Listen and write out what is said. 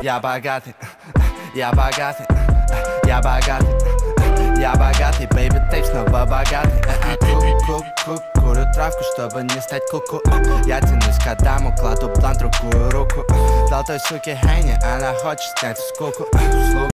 Я богатый, я богатый, я богатый, я богатый, бэйби, тейп снова богатый. Курю травку, чтобы не стать куку. Я тянусь к Адаму, кладу план, другую руку. Золотой суки Хенни, она хочет снять скуку.